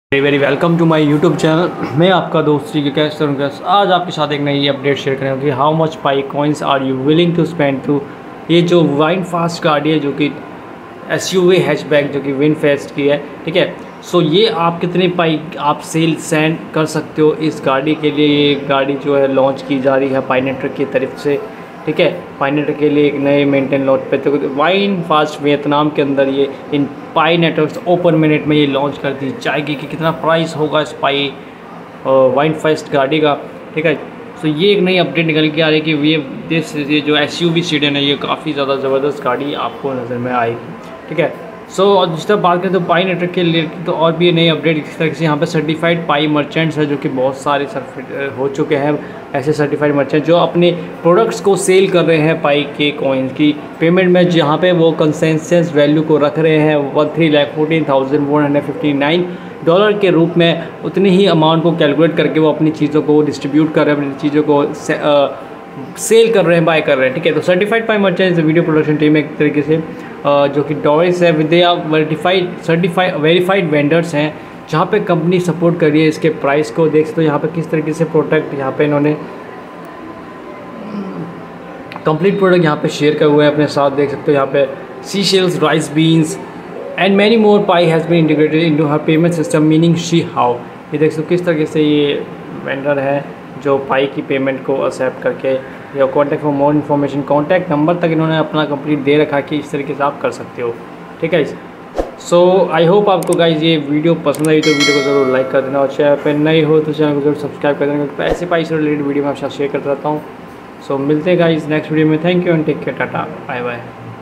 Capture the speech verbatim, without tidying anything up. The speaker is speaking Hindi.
Very very welcome to my YouTube channel. मैं आपका दोस्त जी के कैश करूँगा। आज आपके साथ एक नई अपडेट शेयर करेंगे कि how much Pi coins are you willing to spend to ये जो वाइन फास्ट गाड़ी है जो कि एसयूवी हैचबैक जो कि विनफेस्ट की है, ठीक है। सो ये आप कितने पाई आप सेल सेंड कर सकते हो इस गाड़ी के लिए। ये गाड़ी जो है लॉन्च की जा रही है पाई नेटवर्क की तरफ से, ठीक है। पाई नेटवर्क के लिए एक नए मेंटेन लॉट पे तो वाइन फास्ट वियतनाम के अंदर ये इन पाई नेटवर्क ओपन मिनट में ये लॉन्च कर दी जाएगी कि कितना प्राइस होगा इस पाई वाइन फास्ट गाड़ी का, ठीक है। सो ये एक नई अपडेट निकल के आ रही है कि ये दिस ये जो एसयूवी सीडन है ये काफ़ी ज़्यादा ज़बरदस्त गाड़ी आपको नज़र में आएगी, ठीक है। सो so, जिस तरह बात करें तो पाई नेटवर्क के लिए तो और भी नई अपडेट इस तरह से यहाँ पे सर्टिफाइड पाई मर्चेंट्स है जो कि बहुत सारे हो चुके हैं ऐसे सर्टिफाइड मर्चेंट जो अपने प्रोडक्ट्स को सेल कर रहे हैं पाई के कॉइन्स की पेमेंट में, जहाँ पे वो कंसेंसस वैल्यू को रख रहे हैं one three lakh fourteen thousand one hundred fifty nine dollar के रूप में। उतनी ही अमाउंट को कैलकुलेट करके वो अपनी चीज़ों को डिस्ट्रीब्यूट कर रहे हैं, अपनी चीज़ों को से, आ, सेल कर रहे हैं, बाय कर रहे हैं, ठीक है। तो certified Pi merchants video production team एक तरीके से जो कि डॉरिस है विद्या वर्टिफाइड सर्टिफाइड वेरीफाइड वेंडर्स हैं जहाँ पे कंपनी सपोर्ट कर रही है इसके प्राइस को। देख सकते हो यहाँ पे किस तरीके से प्रोडक्ट यहाँ पे इन्होंने कंप्लीट प्रोडक्ट यहाँ पे शेयर किए हुए हैं अपने साथ। देख सकते हो यहाँ पे sea shells rice beans and many more Pi has been integrated into her payment system meaning she how. ये देख सकते हो किस तरीके से ये वेंडर है जो पाई की पेमेंट को एक्सेप्ट करके या contact for more information contact number तक इन्होंने अपना कंप्लीट दे रखा कि इस तरीके से आप कर सकते हो, ठीक है। सो आई होप आपको गाइज ये वीडियो पसंद आई तो वीडियो को ज़रूर लाइक कर देना और चैनल पर नए हो तो चैनल को जरूर सब्सक्राइब कर देना क्योंकि ऐसे पाई से रिलेटेड वीडियो मैं आपके साथ शेयर करता रहता हूँ। सो मिलते हैं गाइज नेक्स्ट वीडियो में। Thank you and take care, tata bye bye.